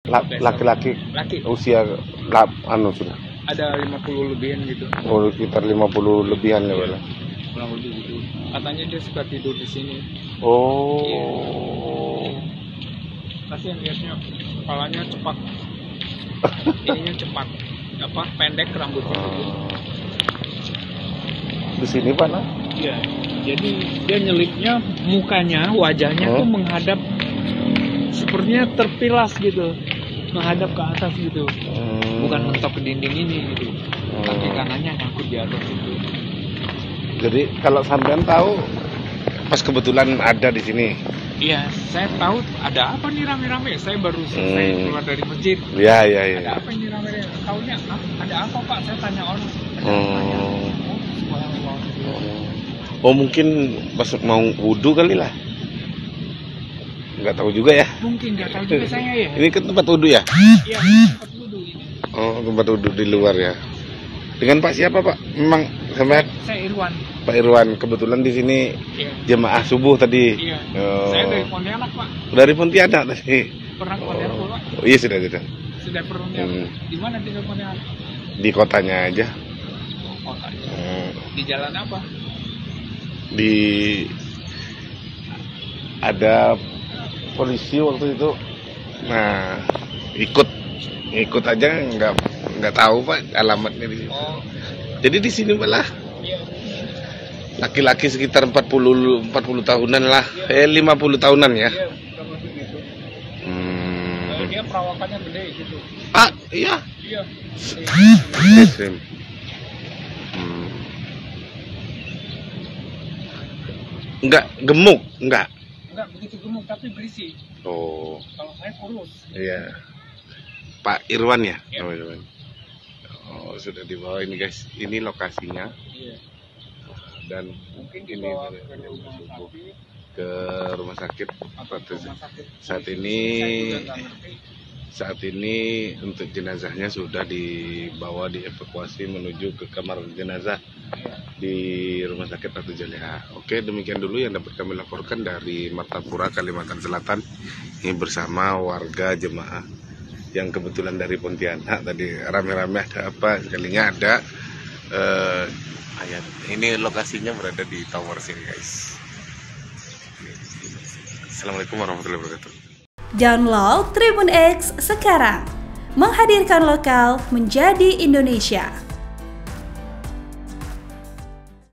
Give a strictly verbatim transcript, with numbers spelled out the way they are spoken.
La- laki-laki Laki. usia lap, anu sudah. Ada lima puluh lebihan gitu. Oh, sekitar lima puluh lebihan ya, Bang. Kurang lebih gitu. Katanya dia suka tidur di sini. Oh. Kasihan lihatnya, kepalanya cepat. Ininya cepat. Apa? Pendek rambutnya gitu. Di sini Pak, nah? Iya. Jadi dia nyelipnya mukanya, wajahnya Hmm? tuh menghadap sepertinya terpilas gitu. Menghadap ke atas gitu. Hmm. Bukan mentok ke dinding ini gitu. Kaki kanannya ngangkut di atas itu. Jadi kalau sampean tahu pas kebetulan ada di sini. Iya, saya tahu ada apa nih rame-rame. Saya baru selesai Hmm. keluar dari masjid. Iya, iya, iya. Ada apa ini rame-rame? Taunya "Ah, ada apa Pak? Saya tanya orang. Ada Hmm. tanya. Oh, subhanallah. Oh, mungkin pas mau wudhu kali lah. Nggak tahu juga ya. Mungkin nggak tahu juga saya ya. Ini kan tempat wudhu ya? Iya, tempat wudhu ini. Oh, tempat wudhu di luar ya. Dengan Pak siapa Pak? Memang sampai Saya Irwan. Pak Irwan kebetulan di sini Iya. jemaah subuh tadi. Iya. Oh. Saya dari Pontianak Pak. Dari Pontianak tadi. Pernah ke Pontianak Oh, Pak? oh iya sudah sudah. Sudah pernah Pontianak. Hmm. Di mana tinggal Pontianak? Di kotanya aja. Kotanya. Hmm. Di jalan apa? Di ada polisi waktu itu. Nah, ikut ikut aja nggak nggak tahu Pak alamatnya di sini. Oh, Jadi di sini malah iya. laki-laki sekitar empat puluh empat puluh tahunan lah. Eh lima puluh tahunan ya. Iya, kurang lebih gitu. Hmm. Eh, Dia perawakannya gede gitu. Ah, iya. Iya. Ekstrim. Hmm. Enggak gemuk, enggak. Enggak begitu gemuk tapi berisi. Oh, Kalau saya kurus. iya. Pak Irwan ya? Iya. Oh, Irwan. Oh, sudah dibawa ini guys. Ini lokasinya Iya. dan Mungkin ini dibawa ini, ke ini rumah subuh. sakit ke rumah sakit. atau ke rumah sakit. Saat Saya ini juga nggak ngerti. saat ini untuk jenazahnya sudah dibawa dievakuasi menuju ke kamar jenazah Iya. di Rumah Sakit Ratu Jalea. Oke, demikian dulu yang dapat kami laporkan dari Martapura, Kalimantan Selatan. Ini bersama warga jemaah yang kebetulan dari Pontianak tadi rame-rame ada apa sekalinya ada eh, ayat. Ini lokasinya berada di tower sini guys. Assalamualaikum warahmatullahi wabarakatuh. Download Tribun X sekarang, menghadirkan lokal menjadi Indonesia.